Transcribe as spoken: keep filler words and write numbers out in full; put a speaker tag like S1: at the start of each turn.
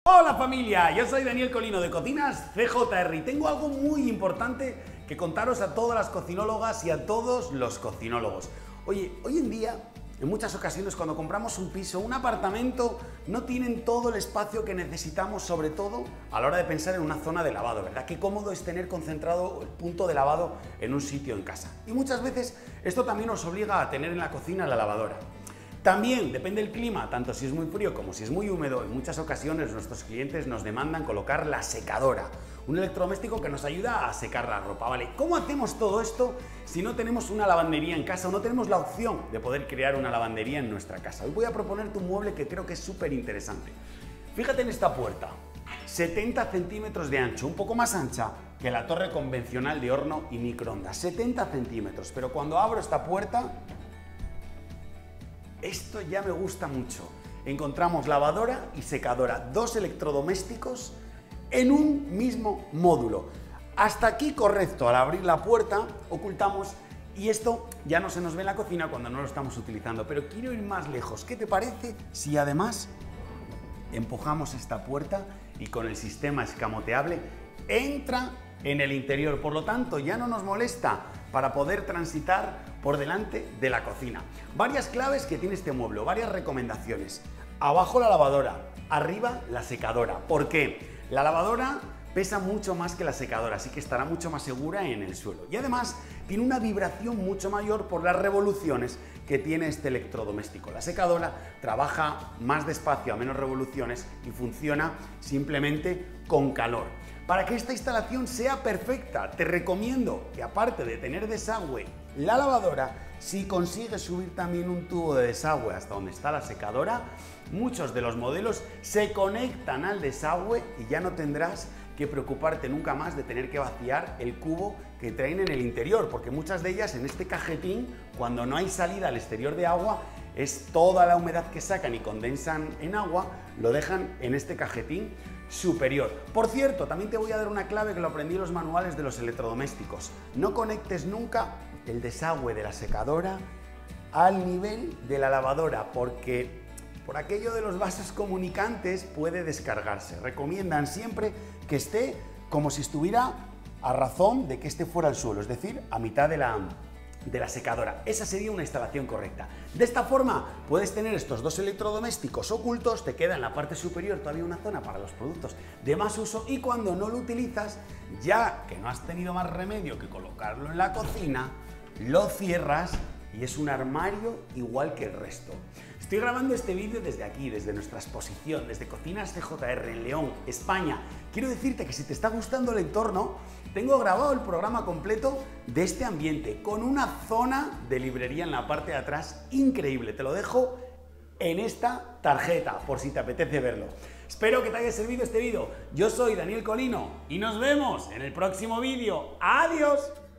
S1: Hola familia, yo soy Daniel Colino de Cocinas C J R y tengo algo muy importante que contaros a todas las cocinólogas y a todos los cocinólogos. Oye, hoy en día, en muchas ocasiones cuando compramos un piso, un apartamento, no tienen todo el espacio que necesitamos, sobre todo a la hora de pensar en una zona de lavado, ¿verdad? Qué cómodo es tener concentrado el punto de lavado en un sitio en casa. Y muchas veces esto también nos obliga a tener en la cocina la lavadora. También depende del clima, tanto si es muy frío como si es muy húmedo, en muchas ocasiones nuestros clientes nos demandan colocar la secadora, un electrodoméstico que nos ayuda a secar la ropa, ¿vale? ¿Cómo hacemos todo esto si no tenemos una lavandería en casa o no tenemos la opción de poder crear una lavandería en nuestra casa? Hoy voy a proponerte un mueble que creo que es súper interesante. Fíjate en esta puerta, setenta centímetros de ancho, un poco más ancha que la torre convencional de horno y microondas, setenta centímetros, pero cuando abro esta puerta, esto ya me gusta mucho. Encontramos lavadora y secadora, dos electrodomésticos en un mismo módulo. Hasta aquí correcto, al abrir la puerta ocultamos y esto ya no se nos ve en la cocina cuando no lo estamos utilizando, pero quiero ir más lejos. ¿Qué te parece si además empujamos esta puerta y con el sistema escamoteable entra en el interior? Por lo tanto, ya no nos molesta para poder transitar por delante de la cocina. Varias claves que tiene este mueble, varias recomendaciones. Abajo la lavadora, arriba la secadora. ¿Por qué? La lavadora pesa mucho más que la secadora, así que estará mucho más segura en el suelo. Y además tiene una vibración mucho mayor por las revoluciones que tiene este electrodoméstico. La secadora trabaja más despacio, a menos revoluciones y funciona simplemente con calor. Para que esta instalación sea perfecta, te recomiendo que aparte de tener desagüe la lavadora, si consigues subir también un tubo de desagüe hasta donde está la secadora, muchos de los modelos se conectan al desagüe y ya no tendrás que preocuparte nunca más de tener que vaciar el cubo que traen en el interior, porque muchas de ellas en este cajetín, cuando no hay salida al exterior de agua, es toda la humedad que sacan y condensan en agua, lo dejan en este cajetín superior. Por cierto, también te voy a dar una clave que lo aprendí en los manuales de los electrodomésticos. No conectes nunca el desagüe de la secadora al nivel de la lavadora, porque por aquello de los vasos comunicantes puede descargarse. Recomiendan siempre que esté como si estuviera a razón de que esté fuera al suelo, es decir, a mitad de la, de la secadora. Esa sería una instalación correcta. De esta forma puedes tener estos dos electrodomésticos ocultos, te queda en la parte superior todavía una zona para los productos de más uso y cuando no lo utilizas, ya que no has tenido más remedio que colocarlo en la cocina, lo cierras y es un armario igual que el resto. Estoy grabando este vídeo desde aquí, desde nuestra exposición, desde Cocinas C J R en León, España. Quiero decirte que si te está gustando el entorno, tengo grabado el programa completo de este ambiente, con una zona de librería en la parte de atrás increíble. Te lo dejo en esta tarjeta, por si te apetece verlo. Espero que te haya servido este vídeo. Yo soy Daniel Colino y nos vemos en el próximo vídeo. ¡Adiós!